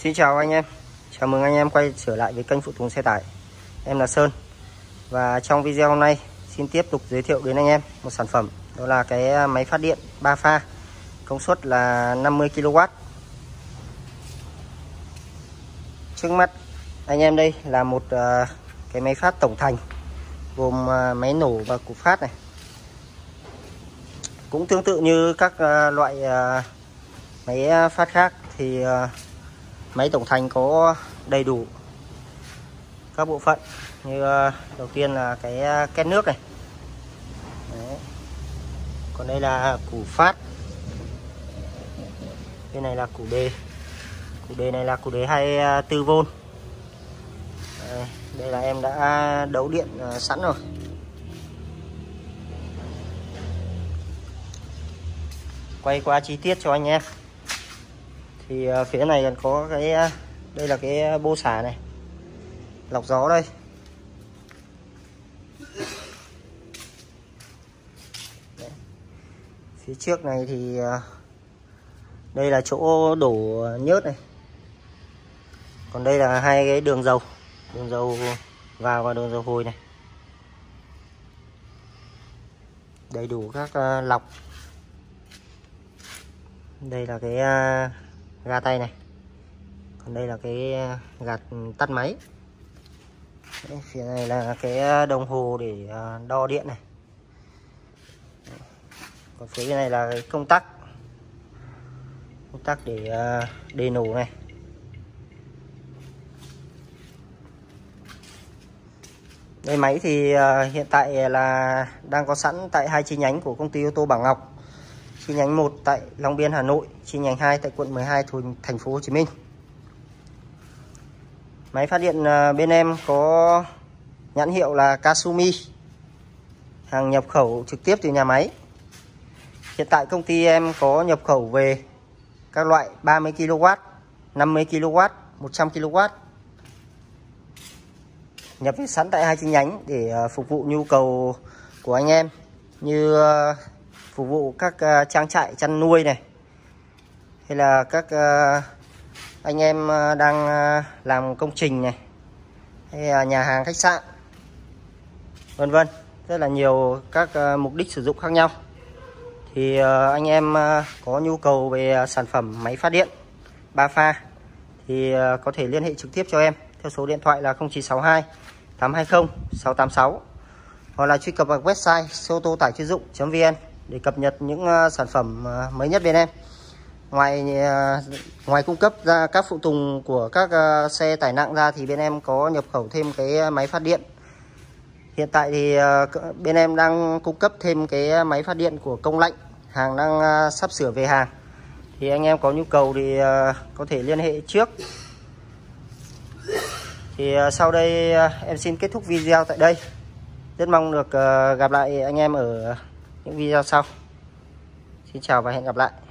Xin chào anh em, chào mừng anh em quay trở lại với kênh Phụ Tùng Xe Tải. Em là Sơn. Và trong video hôm nay xin tiếp tục giới thiệu đến anh em một sản phẩm. Đó là cái máy phát điện 3 pha, công suất là 50 kW. Trước mắt anh em đây là một cái máy phát tổng thành, gồm máy nổ và củ phát này. Cũng tương tự như các loại máy phát khác thì máy tổng thành có đầy đủ các bộ phận, như đầu tiên là cái két nước này. Đấy. Còn đây là củ phát, bên này là củ đề. Củ đề này là củ đề 24V. Đây là em đã đấu điện sẵn rồi. Quay qua chi tiết cho anh em. Thì phía này còn có cái, đây là cái bô xả này, lọc gió đây. Đấy. Phía trước này thì đây là chỗ đổ nhớt này. Còn đây là hai cái đường dầu vào và đường dầu hồi này. Đầy đủ các lọc. Đây là cái ga tay này. Còn đây là cái gạt tắt máy. Đấy, phía này là cái đồng hồ để đo điện này. Còn phía bên này là cái công tắc để đề nổ này. Đây, máy thì hiện tại là đang có sẵn tại hai chi nhánh của công ty ô tô Bảo Ngọc. Chi nhánh 1 tại Long Biên, Hà Nội, chi nhánh 2 tại quận 12, thành phố Hồ Chí Minh. Máy phát điện bên em có nhãn hiệu là Kasumi, hàng nhập khẩu trực tiếp từ nhà máy. Hiện tại công ty em có nhập khẩu về các loại 30 kW, 50 kW, 100 kW. Nhập về sẵn tại hai chi nhánh để phục vụ nhu cầu của anh em, như phục vụ các trang trại chăn nuôi này, hay là các anh em đang làm công trình này, hay là nhà hàng, khách sạn, vân vân. Rất là nhiều các mục đích sử dụng khác nhau. Thì anh em có nhu cầu về sản phẩm máy phát điện 3 pha thì có thể liên hệ trực tiếp cho em theo số điện thoại là 0962 820 686, hoặc là truy cập vào website xe ô tô tải chuyên dụng.vn để cập nhật những sản phẩm mới nhất bên em. Ngoài cung cấp ra các phụ tùng của các xe tải nặng ra thì bên em có nhập khẩu thêm cái máy phát điện. Hiện tại thì bên em đang cung cấp thêm cái máy phát điện của Công Lạnh, hàng đang sắp sửa về hàng. Thì anh em có nhu cầu thì có thể liên hệ trước. Thì sau đây em xin kết thúc video tại đây. Rất mong được gặp lại anh em ở những video sau. Xin chào và hẹn gặp lại.